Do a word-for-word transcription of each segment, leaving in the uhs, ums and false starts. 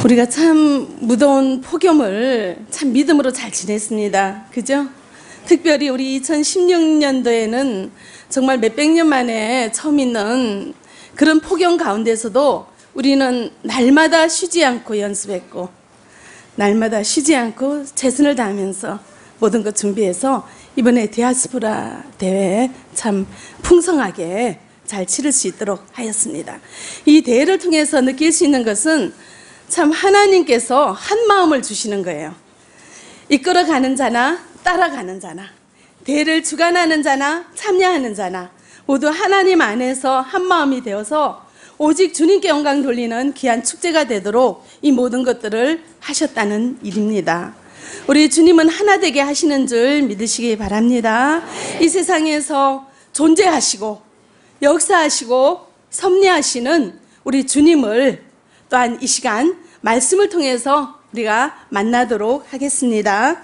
우리가 참 무더운 폭염을 참 믿음으로 잘 지냈습니다. 그죠? 특별히 우리 이천십육 년도에는 정말 몇백 년 만에 처음 있는 그런 폭염 가운데서도 우리는 날마다 쉬지 않고 연습했고, 날마다 쉬지 않고 최선을 다하면서 모든 것 준비해서 이번에 디아스포라 대회 참 풍성하게 잘 치를 수 있도록 하였습니다. 이 대회를 통해서 느낄 수 있는 것은 참 하나님께서 한 마음을 주시는 거예요. 이끌어가는 자나 따라가는 자나, 대회를 주관하는 자나 참여하는 자나 모두 하나님 안에서 한 마음이 되어서 오직 주님께 영광 돌리는 귀한 축제가 되도록 이 모든 것들을 하셨다는 일입니다. 우리 주님은 하나 되게 하시는 줄 믿으시기 바랍니다. 이 세상에서 존재하시고 역사하시고 섭리하시는 우리 주님을 또한 이 시간 말씀을 통해서 우리가 만나도록 하겠습니다.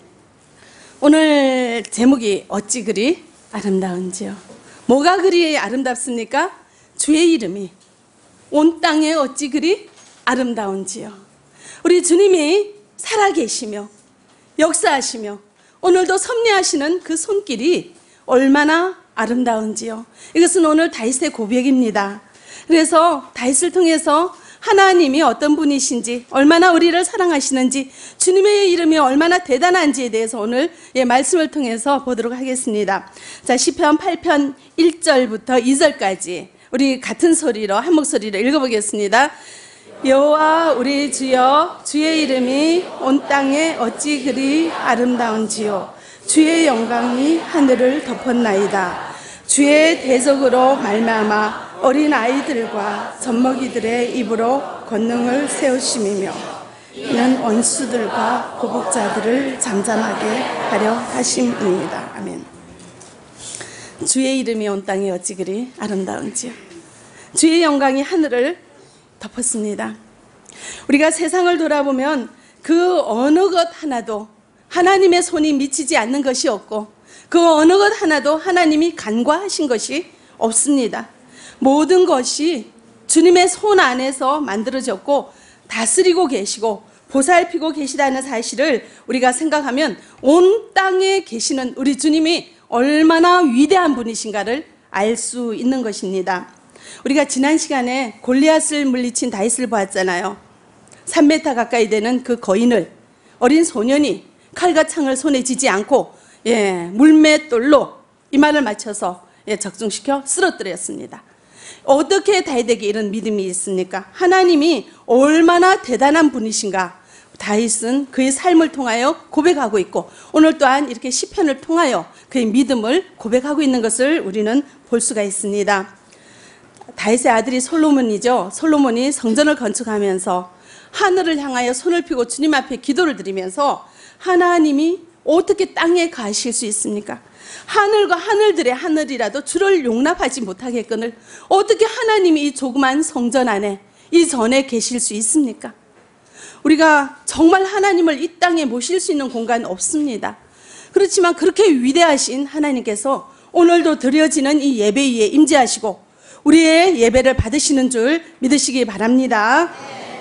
오늘 제목이 어찌 그리 아름다운지요. 뭐가 그리 아름답습니까? 주의 이름이 온 땅에 어찌 그리 아름다운지요. 우리 주님이 살아계시며 역사하시며 오늘도 섭리하시는 그 손길이 얼마나 아름다운지요. 이것은 오늘 다윗의 고백입니다. 그래서 다윗을 통해서 하나님이 어떤 분이신지, 얼마나 우리를 사랑하시는지, 주님의 이름이 얼마나 대단한지에 대해서 오늘 예, 말씀을 통해서 보도록 하겠습니다. 자, 시편 팔 편 일 절부터 이 절까지 우리 같은 소리로 한 목소리로 읽어보겠습니다. 여호와 우리 주여, 주의 이름이 온 땅에 어찌 그리 아름다운지요. 주의 영광이 하늘을 덮었나이다. 주의 대적으로 말미암아 어린 아이들과 젖먹이들의 입으로 권능을 세우심이며 이는 원수들과 고복자들을 잠잠하게 하려 하심입니다. 아멘. 주의 이름이 온 땅에 어찌 그리 아름다운지요. 주의 영광이 하늘을 덮었습니다. 우리가 세상을 돌아보면 그 어느 것 하나도 하나님의 손이 미치지 않는 것이 없고, 그 어느 것 하나도 하나님이 간과하신 것이 없습니다. 모든 것이 주님의 손 안에서 만들어졌고 다스리고 계시고 보살피고 계시다는 사실을 우리가 생각하면 온 땅에 계시는 우리 주님이 얼마나 위대한 분이신가를 알 수 있는 것입니다. 우리가 지난 시간에 골리앗을 물리친 다윗을 보았잖아요. 삼 미터 가까이 되는 그 거인을 어린 소년이 칼과 창을 손에 쥐지 않고 예, 물맷돌로 이마를 맞춰서 예, 적중시켜 쓰러뜨렸습니다. 어떻게 다윗에게 이런 믿음이 있습니까? 하나님이 얼마나 대단한 분이신가 다윗은 그의 삶을 통하여 고백하고 있고, 오늘 또한 이렇게 시편을 통하여 그의 믿음을 고백하고 있는 것을 우리는 볼 수가 있습니다. 다윗의 아들이 솔로몬이죠. 솔로몬이 성전을 건축하면서 하늘을 향하여 손을 펴고 주님 앞에 기도를 드리면서 하나님이 어떻게 땅에 가실 수 있습니까? 하늘과 하늘들의 하늘이라도 주를 용납하지 못하겠거늘 어떻게 하나님이 이 조그만 성전 안에 이 전에 계실 수 있습니까? 우리가 정말 하나님을 이 땅에 모실 수 있는 공간 없습니다. 그렇지만 그렇게 위대하신 하나님께서 오늘도 드려지는 이 예배 위에 임재하시고 우리의 예배를 받으시는 줄 믿으시기 바랍니다.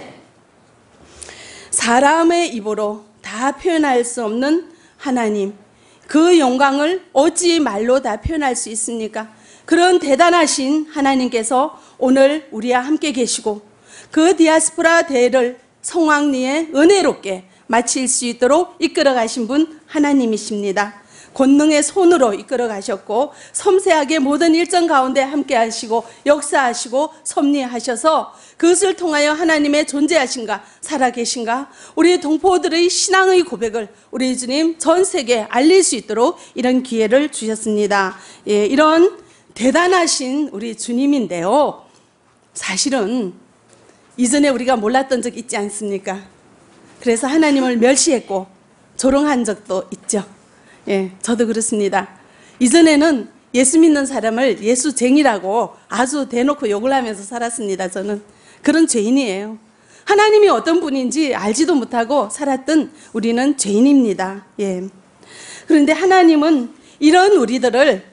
사람의 입으로 다 표현할 수 없는 하나님, 그 영광을 어찌 말로 다 표현할 수 있습니까? 그런 대단하신 하나님께서 오늘 우리와 함께 계시고 그 디아스포라 대회를 성황리에 은혜롭게 마칠 수 있도록 이끌어 가신 분 하나님이십니다. 권능의 손으로 이끌어 가셨고 섬세하게 모든 일정 가운데 함께 하시고 역사하시고 섭리하셔서 그것을 통하여 하나님의 존재하신가 살아계신가 우리 동포들의 신앙의 고백을 우리 주님 전 세계에 알릴 수 있도록 이런 기회를 주셨습니다. 예, 이런 대단하신 우리 주님인데요, 사실은 이전에 우리가 몰랐던 적 있지 않습니까? 그래서 하나님을 멸시했고 조롱한 적도 있죠. 예, 저도 그렇습니다. 이전에는 예수 믿는 사람을 예수쟁이라고 아주 대놓고 욕을 하면서 살았습니다. 저는 그런 죄인이에요. 하나님이 어떤 분인지 알지도 못하고 살았던 우리는 죄인입니다. 예. 그런데 하나님은 이런 우리들을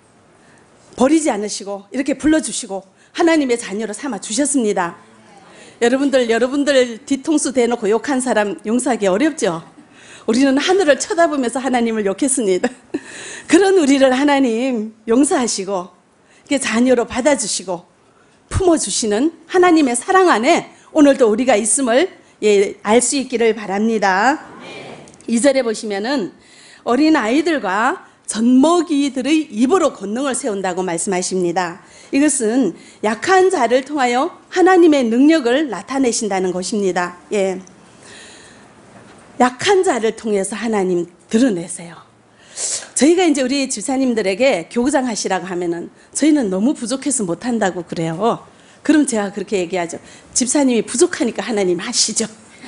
버리지 않으시고 이렇게 불러주시고 하나님의 자녀로 삼아 주셨습니다. 여러분들 여러분들 뒤통수 대놓고 욕한 사람 용서하기 어렵죠? 우리는 하늘을 쳐다보면서 하나님을 욕했습니다. 그런 우리를 하나님 용서하시고 자녀로 받아주시고 품어주시는 하나님의 사랑 안에 오늘도 우리가 있음을 예, 알 수 있기를 바랍니다. 이 절에 보시면은 어린 아이들과 젖먹이들의 입으로 권능을 세운다고 말씀하십니다. 이것은 약한 자를 통하여 하나님의 능력을 나타내신다는 것입니다. 예. 약한 자를 통해서 하나님 드러내세요. 저희가 이제 우리 집사님들에게 교구장 하시라고 하면은 저희는 너무 부족해서 못한다고 그래요. 그럼 제가 그렇게 얘기하죠. 집사님이 부족하니까 하나님 하시죠.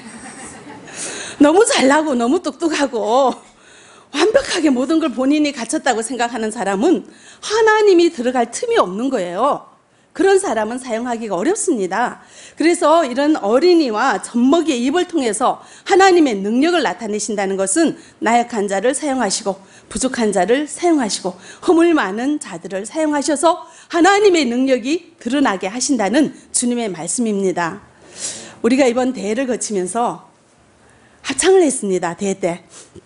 너무 잘나고 너무 똑똑하고 완벽하게 모든 걸 본인이 갖췄다고 생각하는 사람은 하나님이 들어갈 틈이 없는 거예요. 그런 사람은 사용하기가 어렵습니다. 그래서 이런 어린이와 젖먹이의 입을 통해서 하나님의 능력을 나타내신다는 것은 나약한 자를 사용하시고 부족한 자를 사용하시고 허물 많은 자들을 사용하셔서 하나님의 능력이 드러나게 하신다는 주님의 말씀입니다. 우리가 이번 대회를 거치면서 합창을 했습니다. 대회 때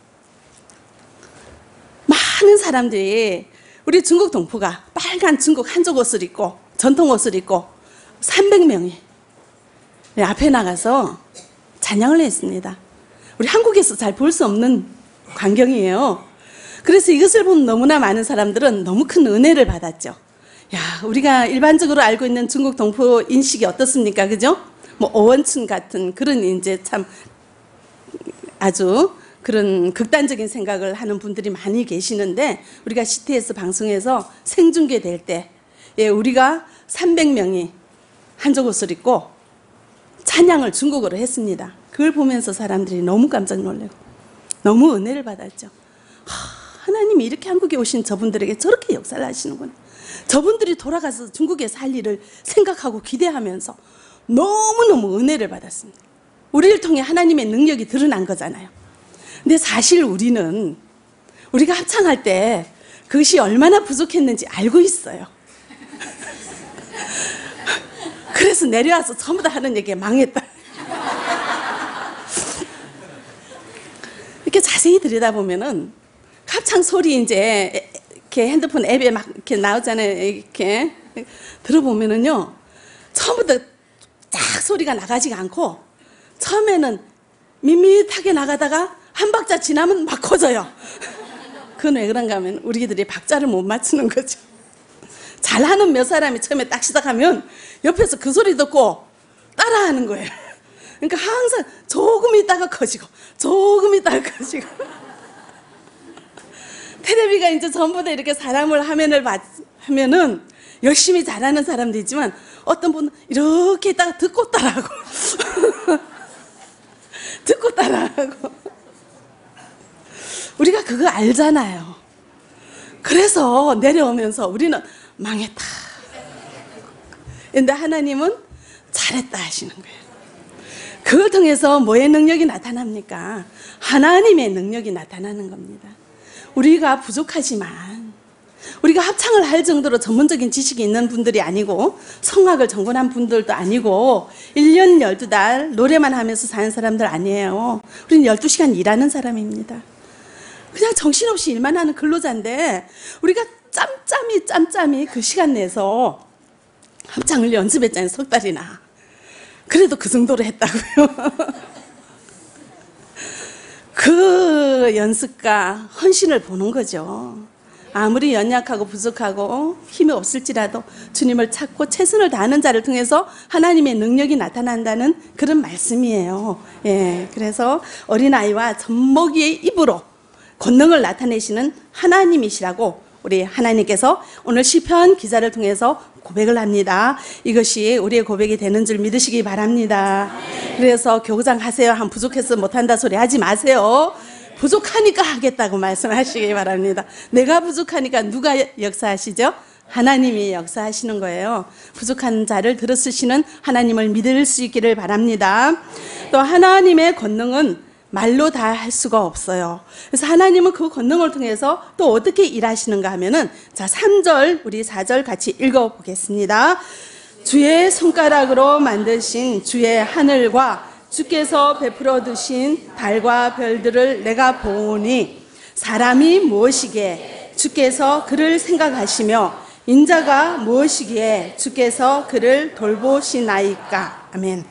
많은 사람들이 우리 중국 동포가 빨간 중국 한족 옷을 입고 전통 옷을 입고 삼백 명이 앞에 나가서 찬양을 했습니다. 우리 한국에서 잘 볼 수 없는 광경이에요. 그래서 이것을 본 너무나 많은 사람들은 너무 큰 은혜를 받았죠. 야, 우리가 일반적으로 알고 있는 중국 동포 인식이 어떻습니까? 그죠? 뭐 오원춘 같은 그런 이제 참 아주 그런 극단적인 생각을 하는 분들이 많이 계시는데 우리가 씨티에스 방송에서 생중계될 때 예, 우리가 삼백 명이 한족 옷을 입고 찬양을 중국어로 했습니다. 그걸 보면서 사람들이 너무 깜짝 놀라고 너무 은혜를 받았죠. 하, 하나님이 이렇게 한국에 오신 저분들에게 저렇게 역사를 하시는구나. 저분들이 돌아가서 중국에서 할 일을 생각하고 기대하면서 너무너무 은혜를 받았습니다. 우리를 통해 하나님의 능력이 드러난 거잖아요. 근데 사실 우리는 우리가 합창할 때 그것이 얼마나 부족했는지 알고 있어요. 그래서 내려와서 전부 다 하는 얘기에 망했다. 이렇게 자세히 들여다보면은 합창 소리 이제 이렇게 핸드폰 앱에 막 이렇게 나오잖아요. 이렇게 들어보면은요, 처음부터 딱 소리가 나가지가 않고 처음에는 밋밋하게 나가다가 한 박자 지나면 막 커져요. 그건 왜 그런가 하면 우리들이 박자를 못 맞추는 거죠. 잘하는 몇 사람이 처음에 딱 시작하면 옆에서 그 소리 듣고 따라하는 거예요. 그러니까 항상 조금 있다가 커지고 조금 있다가 커지고 테레비가 이제 전부 다 이렇게 사람을 화면을 봐, 하면은 열심히 잘하는 사람도 있지만 어떤 분은 이렇게 있다가 듣고 따라하고 듣고 따라하고 우리가 그거 알잖아요. 그래서 내려오면서 우리는 망했다. 근데 하나님은 잘했다 하시는 거예요. 그걸 통해서 뭐의 능력이 나타납니까? 하나님의 능력이 나타나는 겁니다. 우리가 부족하지만 우리가 합창을 할 정도로 전문적인 지식이 있는 분들이 아니고 성악을 전공한 분들도 아니고 일 년 열두 달 노래만 하면서 사는 사람들 아니에요. 우리는 열두 시간 일하는 사람입니다. 그냥 정신없이 일만 하는 근로자인데 우리가 짬짬이 짬짬이 그 시간 내서 합창을 연습했잖아요. 석 달이나. 그래도 그 정도로 했다고요. 그 연습과 헌신을 보는 거죠. 아무리 연약하고 부족하고 힘이 없을지라도 주님을 찾고 최선을 다하는 자를 통해서 하나님의 능력이 나타난다는 그런 말씀이에요. 예, 그래서 어린아이와 젖먹이의 입으로 권능을 나타내시는 하나님이시라고 우리 하나님께서 오늘 시편 기자를 통해서 고백을 합니다. 이것이 우리의 고백이 되는 줄 믿으시기 바랍니다. 그래서 교구장 하세요. 한 부족해서 못한다 소리 하지 마세요. 부족하니까 하겠다고 말씀하시기 바랍니다. 내가 부족하니까 누가 역사하시죠? 하나님이 역사하시는 거예요. 부족한 자를 들어쓰시는 하나님을 믿을 수 있기를 바랍니다. 또 하나님의 권능은 말로 다 할 수가 없어요. 그래서 하나님은 그 권능을 통해서 또 어떻게 일하시는가 하면은 자, 삼 절 우리 사 절 같이 읽어보겠습니다. 주의 손가락으로 만드신 주의 하늘과 주께서 베풀어 두신 달과 별들을 내가 보오니 사람이 무엇이기에 주께서 그를 생각하시며 인자가 무엇이기에 주께서 그를 돌보시나이까. 아멘.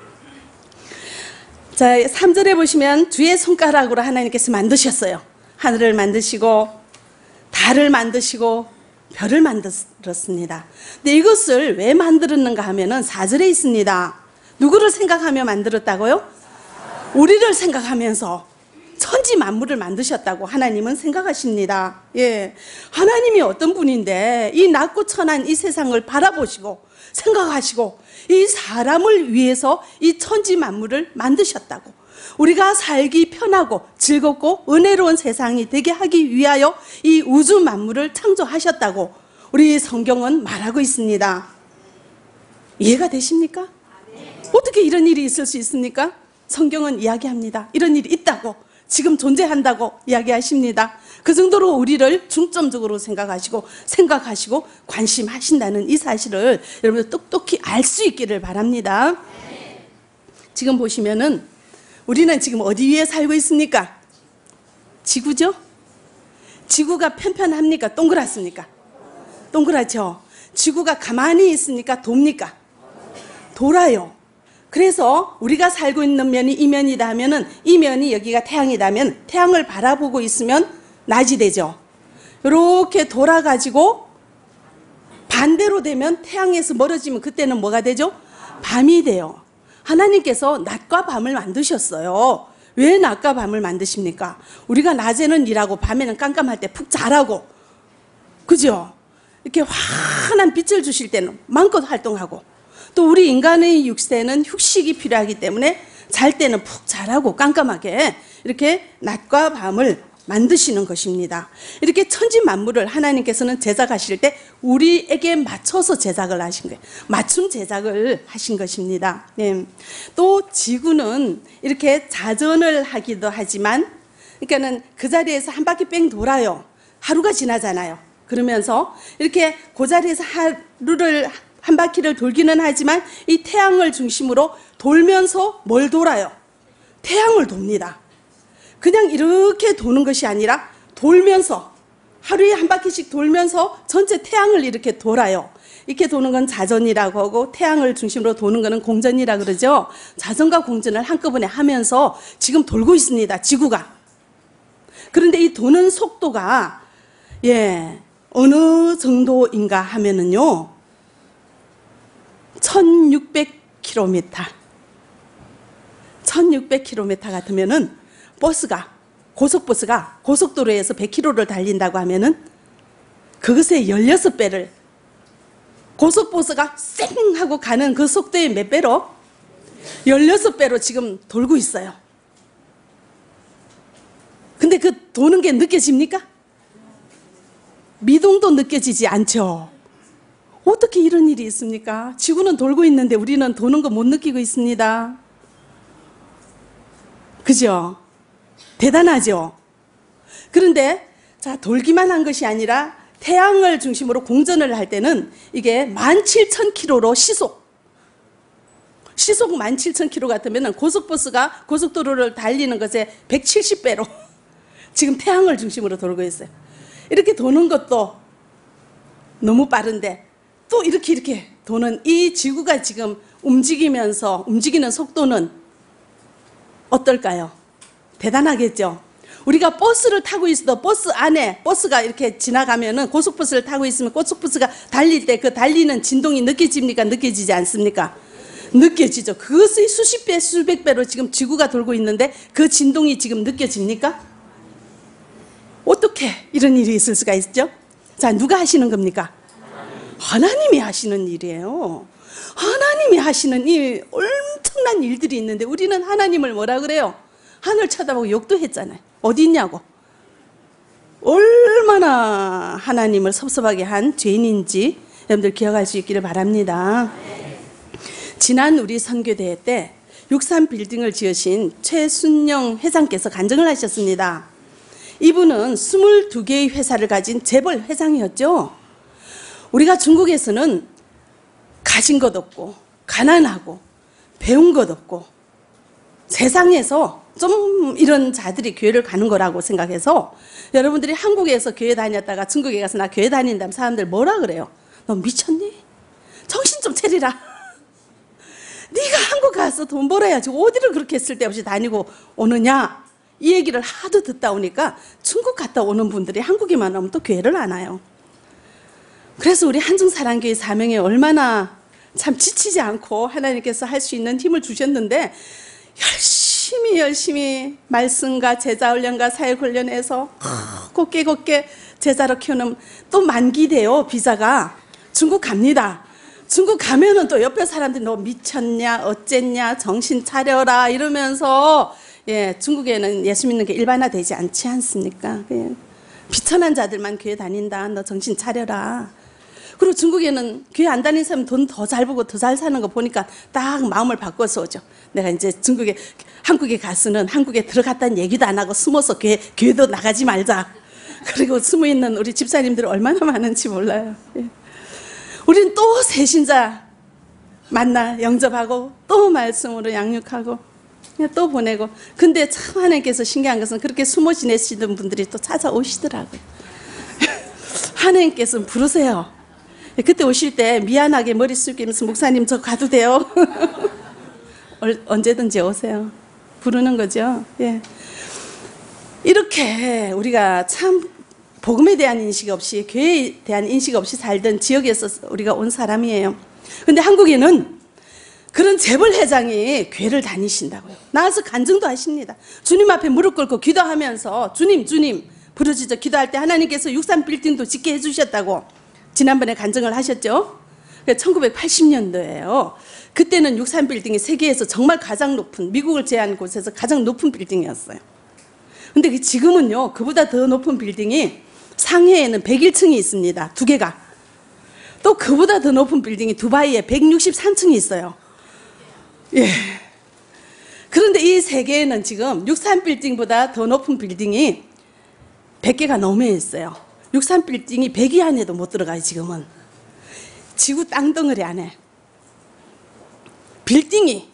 자, 삼 절에 보시면 주의 손가락으로 하나님께서 만드셨어요. 하늘을 만드시고 달을 만드시고 별을 만들었습니다. 근데 이것을 왜 만들었는가 하면은 사 절에 있습니다. 누구를 생각하며 만들었다고요? 우리를 생각하면서 천지 만물을 만드셨다고 하나님은 생각하십니다. 예, 하나님이 어떤 분인데 이 낮고 천한 이 세상을 바라보시고 생각하시고 이 사람을 위해서 이 천지 만물을 만드셨다고, 우리가 살기 편하고 즐겁고 은혜로운 세상이 되게 하기 위하여 이 우주 만물을 창조하셨다고 우리 성경은 말하고 있습니다. 이해가 되십니까? 어떻게 이런 일이 있을 수 있습니까? 성경은 이야기합니다. 이런 일이 있다고, 지금 존재한다고 이야기하십니다. 그 정도로 우리를 중점적으로 생각하시고 생각하시고 관심하신다는 이 사실을 여러분들 똑똑히 알 수 있기를 바랍니다. 지금 보시면은 우리는 지금 어디 위에 살고 있습니까? 지구죠? 지구가 편편합니까? 동그랗습니까? 동그랗죠? 지구가 가만히 있으니까 돕니까? 돌아요. 그래서 우리가 살고 있는 면이 이 면이다 하면은 이 면이 여기가 태양이다면 태양을 바라보고 있으면 낮이 되죠. 이렇게 돌아가지고 반대로 되면 태양에서 멀어지면 그때는 뭐가 되죠? 밤이 돼요. 하나님께서 낮과 밤을 만드셨어요. 왜 낮과 밤을 만드십니까? 우리가 낮에는 일하고 밤에는 깜깜할 때 푹 자라고, 그죠? 이렇게 환한 빛을 주실 때는 마음껏 활동하고, 또 우리 인간의 육체는 휴식이 필요하기 때문에 잘 때는 푹 자라고 깜깜하게 이렇게 낮과 밤을 만드시는 것입니다. 이렇게 천지 만물을 하나님께서는 제작하실 때 우리에게 맞춰서 제작을 하신 거예요. 맞춤 제작을 하신 것입니다. 네. 또 지구는 이렇게 자전을 하기도 하지만, 그러니까는 그 자리에서 한 바퀴 뺑 돌아요. 하루가 지나잖아요. 그러면서 이렇게 그 자리에서 하루를 한 바퀴를 돌기는 하지만 이 태양을 중심으로 돌면서 뭘 돌아요? 태양을 돕니다. 그냥 이렇게 도는 것이 아니라 돌면서, 하루에 한 바퀴씩 돌면서 전체 태양을 이렇게 돌아요. 이렇게 도는 건 자전이라고 하고 태양을 중심으로 도는 거는 공전이라고 그러죠. 자전과 공전을 한꺼번에 하면서 지금 돌고 있습니다, 지구가. 그런데 이 도는 속도가 예 어느 정도인가 하면은요, 천육백 킬로미터. 천육백 킬로미터 같으면은 버스가, 고속버스가 고속도로에서 백 킬로미터를 달린다고 하면은 그것의 십육 배를 고속버스가 쌩 하고 가는 그 속도의 몇 배로? 십육 배로 지금 돌고 있어요. 근데 그 도는 게 느껴집니까? 미동도 느껴지지 않죠. 어떻게 이런 일이 있습니까? 지구는 돌고 있는데 우리는 도는 거 못 느끼고 있습니다. 그죠? 대단하죠? 그런데 자, 돌기만 한 것이 아니라 태양을 중심으로 공전을 할 때는 이게 만 칠천 킬로미터로 시속 시속 만 칠천 킬로미터 같으면 고속버스가 고속도로를 달리는 것의 백칠십 배로 지금 태양을 중심으로 돌고 있어요. 이렇게 도는 것도 너무 빠른데 또 이렇게 이렇게 도는 이 지구가 지금 움직이면서 움직이는 속도는 어떨까요? 대단하겠죠? 우리가 버스를 타고 있어도 버스 안에 버스가 이렇게 지나가면은 고속버스를 타고 있으면 고속버스가 달릴 때 그 달리는 진동이 느껴집니까? 느껴지지 않습니까? 느껴지죠. 그것의 수십 배, 수백 배로 지금 지구가 돌고 있는데 그 진동이 지금 느껴집니까? 어떻게 이런 일이 있을 수가 있죠? 자, 누가 하시는 겁니까? 하나님이 하시는 일이에요. 하나님이 하시는 이 엄청난 일들이 있는데 우리는 하나님을 뭐라 그래요? 하늘 쳐다보고 욕도 했잖아요. 어디 있냐고. 얼마나 하나님을 섭섭하게 한 죄인인지 여러분들 기억할 수 있기를 바랍니다. 지난 우리 선교대회 때 육삼 빌딩을 지으신 최순영 회장께서 간증을 하셨습니다. 이분은 스물두 개의 회사를 가진 재벌 회장이었죠. 우리가 중국에서는 가진 것 없고 가난하고 배운 것 없고 세상에서 좀 이런 자들이 교회를 가는 거라고 생각해서 여러분들이 한국에서 교회 다녔다가 중국에 가서 나 교회 다닌다면 사람들 뭐라 그래요? 너 미쳤니? 정신 좀 차리라. 네가 한국 가서 돈 벌어야지 어디를 그렇게 쓸데없이 다니고 오느냐? 이 얘기를 하도 듣다 오니까 중국 갔다 오는 분들이 한국에만 오면 또 교회를 안 와요. 그래서 우리 한중사랑교회 사명에 얼마나 참 지치지 않고 하나님께서 할 수 있는 힘을 주셨는데 열심히 열심히 말씀과 제자훈련과 사역훈련해서 곱게 곱게 제자로 키우는 또 만기돼요. 비자가 중국 갑니다. 중국 가면은 또 옆에 사람들이 너 미쳤냐 어쨌냐 정신 차려라 이러면서 예, 중국에는 예수 믿는 게 일반화되지 않지 않습니까? 예, 비천한 자들만 교회 다닌다. 너 정신 차려라. 그리고 중국에는 교회 안 다니는 사람 돈 더 잘 벌고 더 잘 사는 거 보니까 딱 마음을 바꿔서 오죠. 내가 이제 중국에 한국에 가서는 한국에 들어갔다는 얘기도 안 하고 숨어서 교회, 교회도 나가지 말자. 그리고 숨어 있는 우리 집사님들 얼마나 많은지 몰라요. 예. 우리는 또 새신자 만나 영접하고 또 말씀으로 양육하고 또 보내고. 근데 참 하나님께서 신기한 것은 그렇게 숨어 지내시던 분들이 또 찾아오시더라고요. 하나님께서 부르세요. 그때 오실 때 미안하게 머리 숙이면서 목사님 저 가도 돼요? 언제든지 오세요. 부르는 거죠. 예. 이렇게 우리가 참 복음에 대한 인식 없이 교회에 대한 인식 없이 살던 지역에서 우리가 온 사람이에요. 근데 한국에는 그런 재벌회장이 교회를 다니신다고요. 나와서 간증도 하십니다. 주님 앞에 무릎 꿇고 기도하면서 주님 주님 부르짖어 기도할 때 하나님께서 육삼 빌딩도 짓게 해주셨다고 지난번에 간증을 하셨죠. 천구백팔십 년도예요. 그때는 육삼 빌딩이 세계에서 정말 가장 높은, 미국을 제외한 곳에서 가장 높은 빌딩이었어요. 근데 지금은요 그보다 더 높은 빌딩이 상해에는 백일 층이 있습니다. 두 개가. 또 그보다 더 높은 빌딩이 두바이에 백육십삼 층이 있어요. 예. 그런데 이 세계에는 지금 육삼 빌딩보다 더 높은 빌딩이 백 개가 넘어 있어요. 육삼 빌딩이 백 위 안에도 못 들어가요. 지금은 지구 땅덩어리 안에 빌딩이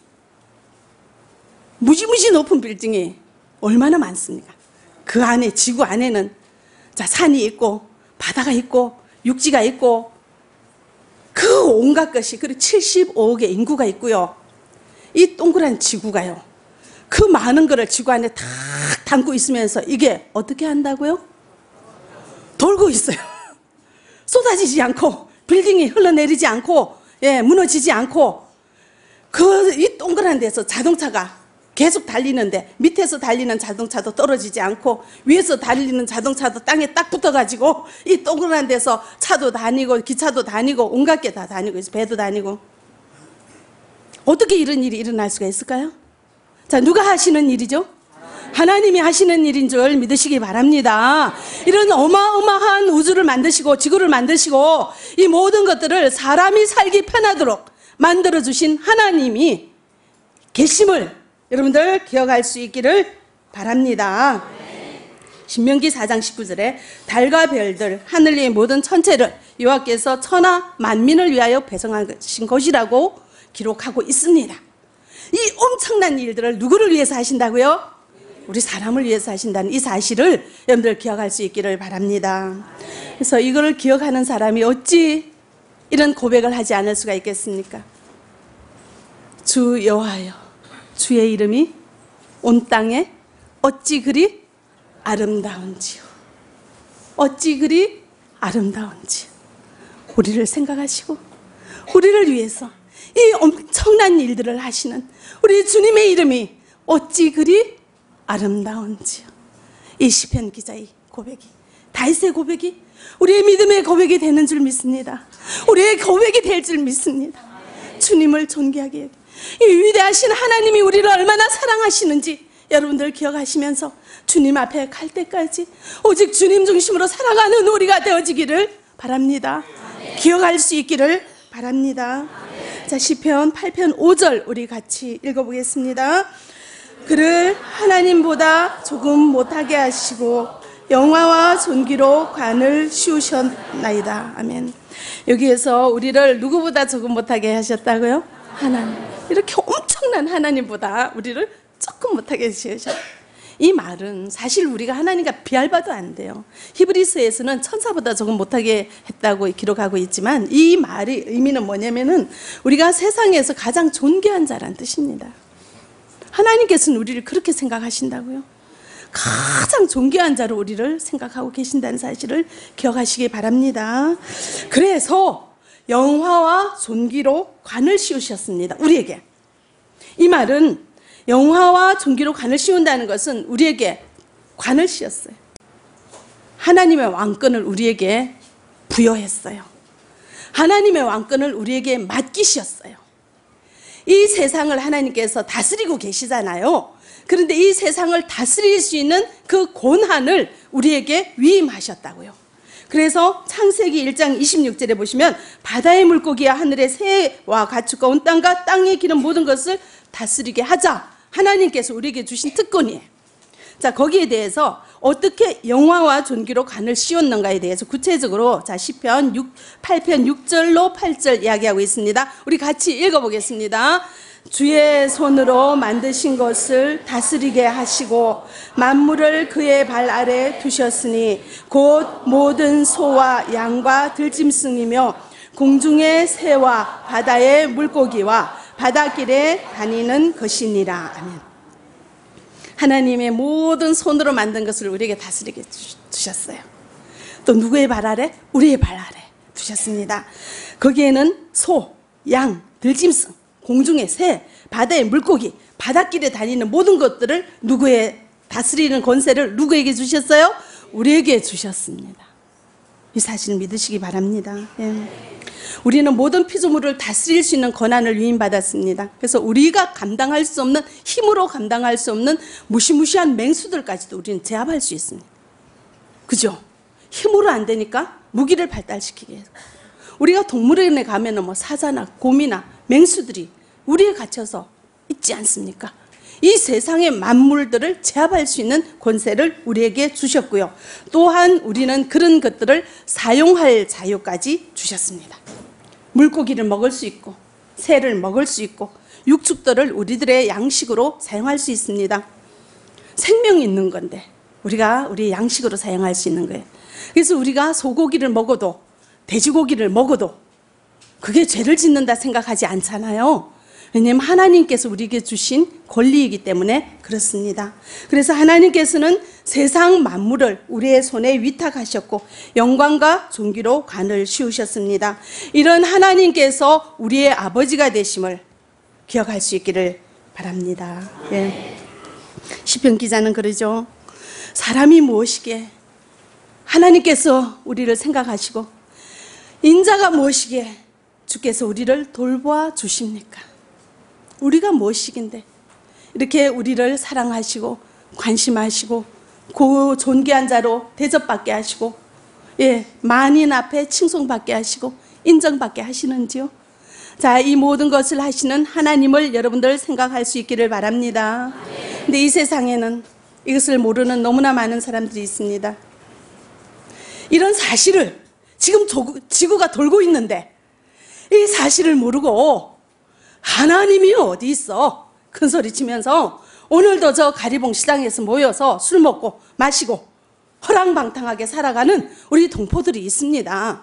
무지무지 높은 빌딩이 얼마나 많습니까? 그 안에 지구 안에는 자 산이 있고 바다가 있고 육지가 있고 그 온갖 것이 그리고 칠십오억의 인구가 있고요. 이 동그란 지구가요. 그 많은 거를 지구 안에 다 담고 있으면서 이게 어떻게 한다고요? 돌고 있어요. 쏟아지지 않고 빌딩이 흘러내리지 않고 예, 무너지지 않고 그 이 동그란 데서 자동차가 계속 달리는데 밑에서 달리는 자동차도 떨어지지 않고 위에서 달리는 자동차도 땅에 딱 붙어가지고 이 동그란 데서 차도 다니고 기차도 다니고 온갖 게 다 다니고 배도 다니고. 어떻게 이런 일이 일어날 수가 있을까요? 자, 누가 하시는 일이죠? 하나님이 하시는 일인 줄 믿으시기 바랍니다. 이런 어마어마한 우주를 만드시고 지구를 만드시고 이 모든 것들을 사람이 살기 편하도록 만들어주신 하나님이 계심을 여러분들 기억할 수 있기를 바랍니다. 신명기 사 장 십구 절에 달과 별들 하늘 위의 모든 천체를 여호와께서 천하 만민을 위하여 배성하신 것이라고 기록하고 있습니다. 이 엄청난 일들을 누구를 위해서 하신다고요? 우리 사람을 위해서 하신다는 이 사실을 여러분들 기억할 수 있기를 바랍니다. 그래서 이거를 기억하는 사람이 어찌 이런 고백을 하지 않을 수가 있겠습니까? 주 여호와여, 주의 이름이 온 땅에 어찌 그리 아름다운지요. 어찌 그리 아름다운지요. 우리를 생각하시고 우리를 위해서 이 엄청난 일들을 하시는 우리 주님의 이름이 어찌 그리 아름다운지요. 이 시편 기자의 고백이, 다윗의 고백이 우리의 믿음의 고백이 되는 줄 믿습니다. 우리의 고백이 될 줄 믿습니다. 주님을 존귀하게, 이 위대하신 하나님이 우리를 얼마나 사랑하시는지 여러분들 기억하시면서 주님 앞에 갈 때까지 오직 주님 중심으로 살아가는 우리가 되어지기를 바랍니다. 기억할 수 있기를 바랍니다. 자, 시편 팔 편 오 절 우리 같이 읽어보겠습니다. 그를 하나님보다 조금 못하게 하시고 영화와 존귀로 관을 씌우셨나이다. 아멘. 여기에서 우리를 누구보다 조금 못하게 하셨다고요? 하나님. 이렇게 엄청난 하나님보다 우리를 조금 못하게 지으셨어요. 이 말은 사실 우리가 하나님과 비할 바도 안 돼요. 히브리서에서는 천사보다 조금 못하게 했다고 기록하고 있지만 이 말의 의미는 뭐냐면은 우리가 세상에서 가장 존귀한 자란 뜻입니다. 하나님께서는 우리를 그렇게 생각하신다고요. 가장 존귀한 자로 우리를 생각하고 계신다는 사실을 기억하시기 바랍니다. 그래서 영화와 존귀로 관을 씌우셨습니다. 우리에게. 이 말은 영화와 존귀로 관을 씌운다는 것은 우리에게 관을 씌웠어요. 하나님의 왕권을 우리에게 부여했어요. 하나님의 왕권을 우리에게 맡기셨어요. 이 세상을 하나님께서 다스리고 계시잖아요. 그런데 이 세상을 다스릴 수 있는 그 권한을 우리에게 위임하셨다고요. 그래서 창세기 일 장 이십육 절에 보시면 바다의 물고기와 하늘의 새와 가축과 온 땅과 땅에 기는 모든 것을 다스리게 하자. 하나님께서 우리에게 주신 특권이에요. 자, 거기에 대해서 어떻게 영화와 존귀로 관을 씌웠는가에 대해서 구체적으로 자 시편 팔 편 육 절로 팔 절 이야기하고 있습니다. 우리 같이 읽어보겠습니다. 주의 손으로 만드신 것을 다스리게 하시고 만물을 그의 발 아래 두셨으니 곧 모든 소와 양과 들짐승이며 공중의 새와 바다의 물고기와 바닷길에 다니는 것이니라. 아멘. 하나님의 모든 손으로 만든 것을 우리에게 다스리게 두셨어요. 또 누구의 발 아래? 우리의 발 아래 두셨습니다. 거기에는 소, 양, 들짐승, 공중의 새, 바다의 물고기, 바닷길에 다니는 모든 것들을 누구의 다스리는 권세를 누구에게 주셨어요? 우리에게 주셨습니다. 이 사실을 믿으시기 바랍니다. 예. 우리는 모든 피조물을 다스릴 수 있는 권한을 위임받았습니다. 그래서 우리가 감당할 수 없는, 힘으로 감당할 수 없는 무시무시한 맹수들까지도 우리는 제압할 수 있습니다. 그죠? 힘으로 안 되니까 무기를 발달시키게 해요. 우리가 동물원에 가면은 뭐 사자나 곰이나 맹수들이 우리에 갇혀서 있지 않습니까? 이 세상의 만물들을 제압할 수 있는 권세를 우리에게 주셨고요. 또한 우리는 그런 것들을 사용할 자유까지 주셨습니다. 물고기를 먹을 수 있고 새를 먹을 수 있고 육축들을 우리들의 양식으로 사용할 수 있습니다. 생명이 있는 건데 우리가 우리의 양식으로 사용할 수 있는 거예요. 그래서 우리가 소고기를 먹어도 돼지고기를 먹어도 그게 죄를 짓는다 생각하지 않잖아요. 왜냐하면 하나님께서 우리에게 주신 권리이기 때문에 그렇습니다. 그래서 하나님께서는 세상 만물을 우리의 손에 위탁하셨고 영광과 존귀로 관을 씌우셨습니다. 이런 하나님께서 우리의 아버지가 되심을 기억할 수 있기를 바랍니다. 예. 시편 기자는 그러죠. 사람이 무엇이기에 하나님께서 우리를 생각하시고 인자가 무엇이기에 주께서 우리를 돌보아 주십니까? 우리가 무엇이긴데 이렇게 우리를 사랑하시고 관심하시고 고 존귀한 자로 대접받게 하시고 예, 만인 앞에 칭송받게 하시고 인정받게 하시는지요? 자, 이 모든 것을 하시는 하나님을 여러분들 생각할 수 있기를 바랍니다. 근데 이 세상에는 이것을 모르는 너무나 많은 사람들이 있습니다. 이런 사실을 지금 지구가 돌고 있는데 이 사실을 모르고 하나님이 어디 있어? 큰 소리 치면서 오늘도 저 가리봉 시장에서 모여서 술 먹고 마시고 허랑방탕하게 살아가는 우리 동포들이 있습니다.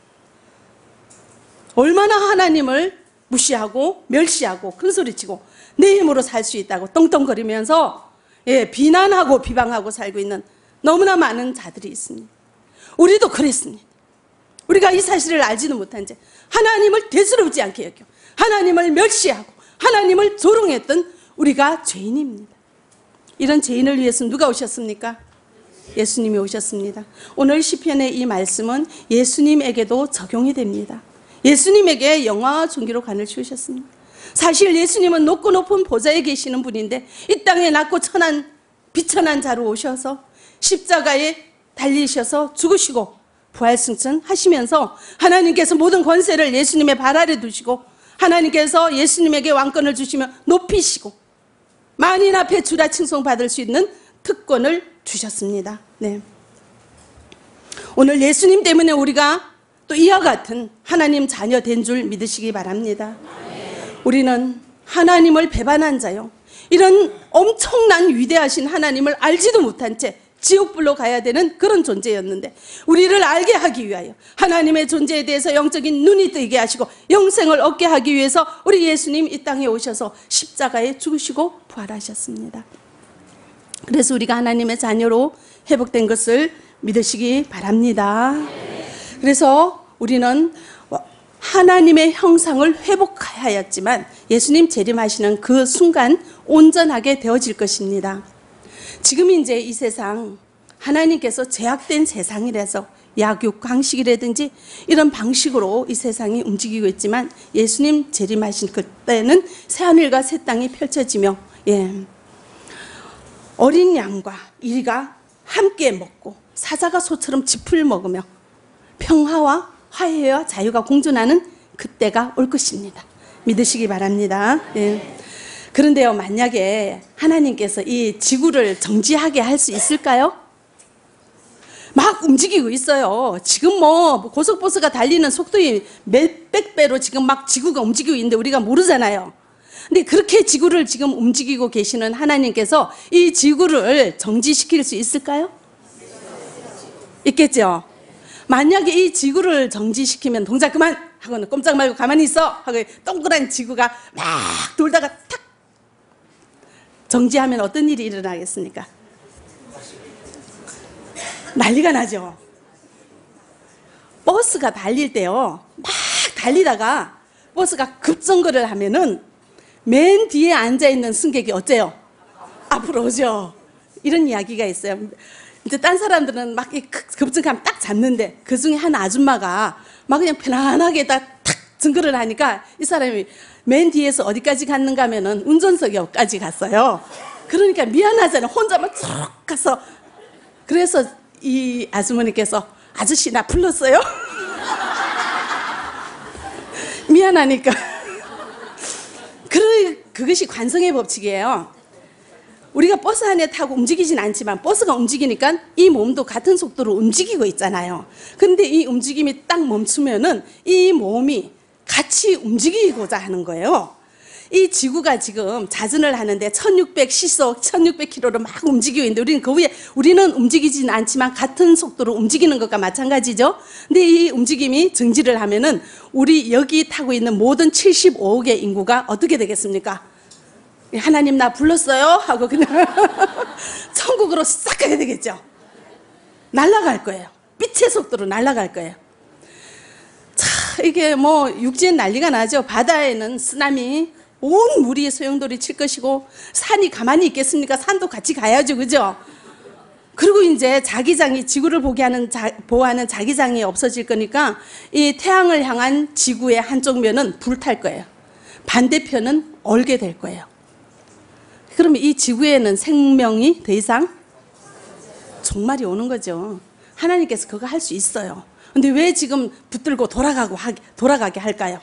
얼마나 하나님을 무시하고 멸시하고 큰 소리 치고 내 힘으로 살 수 있다고 떵떵거리면서 예, 비난하고 비방하고 살고 있는 너무나 많은 자들이 있습니다. 우리도 그랬습니다. 우리가 이 사실을 알지도 못한 채 하나님을 대수롭지 않게 여겨 하나님을 멸시하고 하나님을 조롱했던 우리가 죄인입니다. 이런 죄인을 위해서 누가 오셨습니까? 예수님이 오셨습니다. 오늘 시편의 이 말씀은 예수님에게도 적용이 됩니다. 예수님에게 영화와 존귀로 관을 씌우셨습니다. 사실 예수님은 높고 높은 보좌에 계시는 분인데 이 땅에 낮고 천한 비천한 자로 오셔서 십자가에 달리셔서 죽으시고 부활승천하시면서 하나님께서 모든 권세를 예수님의 발 아래 두시고 하나님께서 예수님에게 왕권을 주시며 높이시고 만인 앞에 주라 칭송받을 수 있는 특권을 주셨습니다. 네. 오늘 예수님 때문에 우리가 또 이와 같은 하나님 자녀 된 줄 믿으시기 바랍니다. 우리는 하나님을 배반한 자요, 이런 엄청난 위대하신 하나님을 알지도 못한 채 지옥불로 가야 되는 그런 존재였는데, 우리를 알게 하기 위하여 하나님의 존재에 대해서 영적인 눈이 뜨게 하시고 영생을 얻게 하기 위해서 우리 예수님 이 땅에 오셔서 십자가에 죽으시고 부활하셨습니다. 그래서 우리가 하나님의 자녀로 회복된 것을 믿으시기 바랍니다. 그래서 우리는 하나님의 형상을 회복하였지만 예수님 재림하시는 그 순간 온전하게 되어질 것입니다. 지금 이제 이 세상, 하나님께서 제약된 세상이라서 약육, 강식이라든지 이런 방식으로 이 세상이 움직이고 있지만, 예수님 재림하신 그때는 새하늘과 새 땅이 펼쳐지며, 예, 어린 양과 이리가 함께 먹고 사자가 소처럼 짚을 먹으며 평화와 화해와 자유가 공존하는 그때가 올 것입니다. 믿으시기 바랍니다. 예. 그런데요, 만약에 하나님께서 이 지구를 정지하게 할 수 있을까요? 막 움직이고 있어요. 지금 뭐 고속버스가 달리는 속도의 몇백 배로 지금 막 지구가 움직이고 있는데 우리가 모르잖아요. 근데 그렇게 지구를 지금 움직이고 계시는 하나님께서 이 지구를 정지시킬 수 있을까요? 있겠죠. 만약에 이 지구를 정지시키면 동작 그만 하고는 꼼짝 말고 가만히 있어 하고 동그란 지구가 막 돌다가 탁 정지하면 어떤 일이 일어나겠습니까? 난리가 나죠. 버스가 달릴 때요, 막 달리다가 버스가 급정거를 하면은 맨 뒤에 앉아있는 승객이 어째요? 앞으로 오죠. 이런 이야기가 있어요. 이제 딴 사람들은 막 급정하면 딱 잡는데 그 중에 한 아줌마가 막 그냥 편안하게 딱 증거를 하니까 이 사람이 맨 뒤에서 어디까지 갔는가 하면은 운전석 옆까지 갔어요. 그러니까 미안하잖아요. 혼자만 쭉 가서. 그래서 이 아주머니께서 아저씨 나 불렀어요? 미안하니까. 그, 그것이 관성의 법칙이에요. 우리가 버스 안에 타고 움직이진 않지만 버스가 움직이니까 이 몸도 같은 속도로 움직이고 있잖아요. 근데 이 움직임이 딱 멈추면은 이 몸이 같이 움직이고자 하는 거예요. 이 지구가 지금 자전을 하는데 천육백 시속, 천육백 킬로미터로 막 움직이고 있는데 우리는 그 위에, 우리는 움직이진 않지만 같은 속도로 움직이는 것과 마찬가지죠. 근데 이 움직임이 정지를 하면은 우리 여기 타고 있는 모든 칠십오억의 인구가 어떻게 되겠습니까? 하나님 나 불렀어요? 하고 그냥 천국으로 싹 가게 되겠죠. 날아갈 거예요. 빛의 속도로 날아갈 거예요. 자, 이게 뭐 육지엔 난리가 나죠. 바다에는 쓰나미, 온 물이 소용돌이 칠 것이고, 산이 가만히 있겠습니까? 산도 같이 가야죠, 그죠? 그리고 이제 자기장이, 지구를 보게 하는 자, 보호하는 자기장이 없어질 거니까 이 태양을 향한 지구의 한쪽 면은 불탈 거예요. 반대편은 얼게 될 거예요. 그러면 이 지구에는 생명이 더 이상 종말이 오는 거죠. 하나님께서 그거 할 수 있어요. 근데 왜 지금 붙들고 돌아가고 하, 돌아가게 할까요?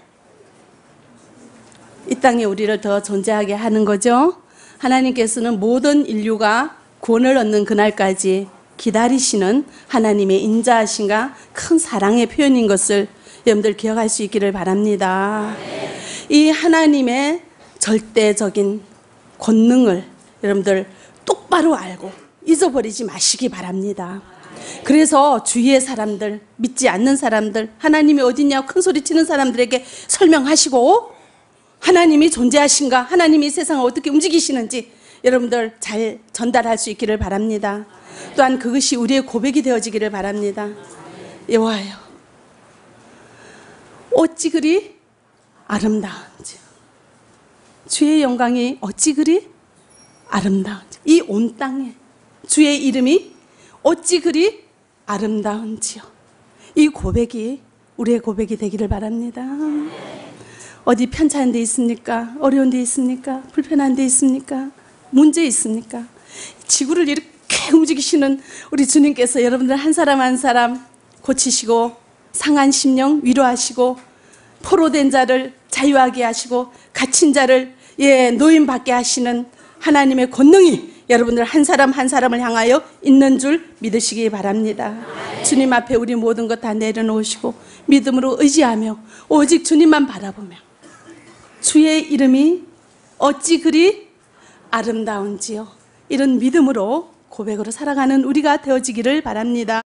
이 땅에 우리를 더 존재하게 하는 거죠. 하나님께서는 모든 인류가 구원을 얻는 그날까지 기다리시는 하나님의 인자하심과 큰 사랑의 표현인 것을 여러분들 기억할 수 있기를 바랍니다. 이 하나님의 절대적인 권능을 여러분들 똑바로 알고 잊어버리지 마시기 바랍니다. 그래서 주위의 사람들, 믿지 않는 사람들, 하나님이 어딨냐고 큰 소리 치는 사람들에게 설명하시고, 하나님이 존재하신가, 하나님이 이 세상을 어떻게 움직이시는지 여러분들 잘 전달할 수 있기를 바랍니다. 또한 그것이 우리의 고백이 되어지기를 바랍니다. 여호와여, 어찌 그리 아름다운지, 주의 영광이 어찌 그리 아름다운지, 이 온 땅에 주의 이름이 어찌 그리 아름다운지요. 이 고백이 우리의 고백이 되기를 바랍니다. 어디 편찮은 데 있습니까? 어려운 데 있습니까? 불편한 데 있습니까? 문제 있습니까? 지구를 이렇게 움직이시는 우리 주님께서 여러분들 한 사람 한 사람 고치시고, 상한 심령 위로하시고, 포로된 자를 자유하게 하시고, 갇힌 자를 예 노임받게 하시는 하나님의 권능이 여러분들 한 사람 한 사람을 향하여 있는 줄 믿으시기 바랍니다. 주님 앞에 우리 모든 것 다 내려놓으시고 믿음으로 의지하며 오직 주님만 바라보며 주의 이름이 어찌 그리 아름다운지요. 이런 믿음으로 고백으로 살아가는 우리가 되어지기를 바랍니다.